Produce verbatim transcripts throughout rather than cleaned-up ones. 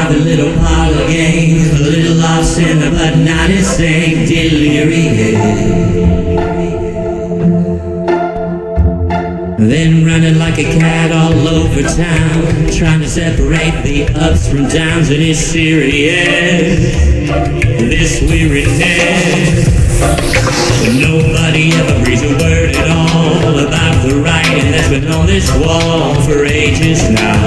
by the little parlor game, a little off center but not insane, delirious. Then running like a cat all over town, trying to separate the ups from downs, and it's serious, this weariness. But nobody ever breathes a word at all about the writing that's been on this wall for ages now.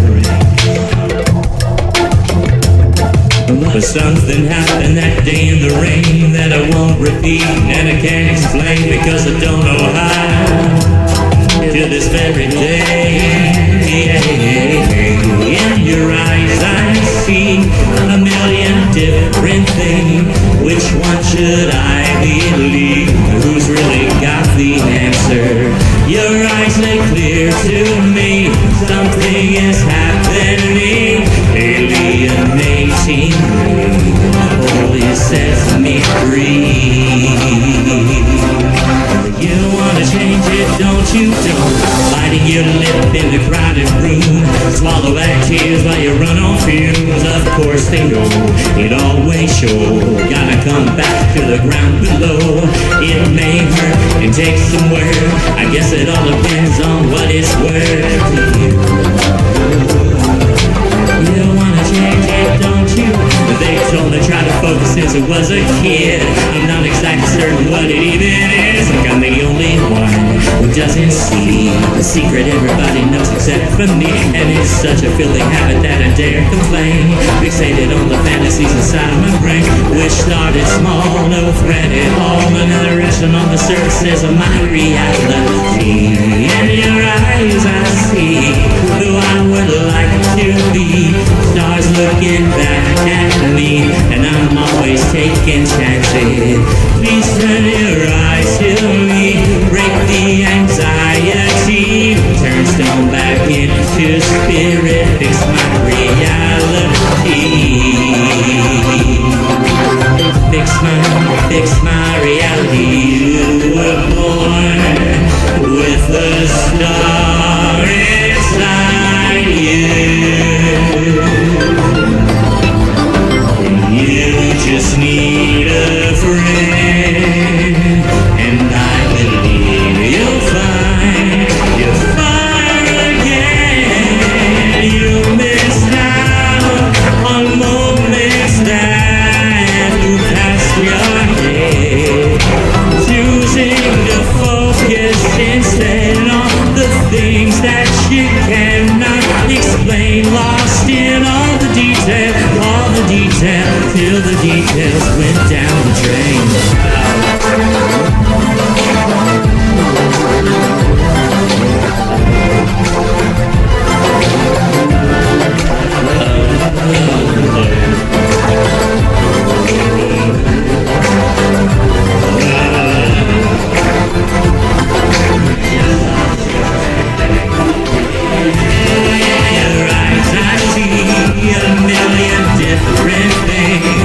But something happened that day in the rain that I won't repeat, and I can't explain because I don't know how. To this very day, in your eyes I see a million different things. Which one should I believe? Who's really got the answer? Your eyes make clear to me something is happening, alienating me. Holy sets me free. You wanna change it, don't you? Don't. Biting your lip in the crowded room, swallow back tears while you run on fumes. Of course they know it always shows. Gotta come back to the ground below. It may hurt and take some work. I guess it all depends on what it's worth to you. You wanna change it, don't you? They told me try to focus since I was a kid. I'm not exactly certain what it even is. Like I'm the only one who doesn't see the secret everybody knows except for me. And it's such a filthy habit that I dare complain. Fixated on the fantasies inside of my brain, which started small, no threat at all. Another restaurant on the surface of my reality. In your eyes I see who I would like to be. Stars looking back at me, and I'm always taking chances. Please turn your eyes to me, break the anxiety, turn stone back into spirit, fix my reality. Fix my, fix my reality. You were born with a star inside you. You just need a friend, and I believe you'll find you're fine again. You missed out on moments that flew past your head, choosing to focus instead on the things that you cannot explain, lost in all the details, all the details, till the details went down the drain. A million different things.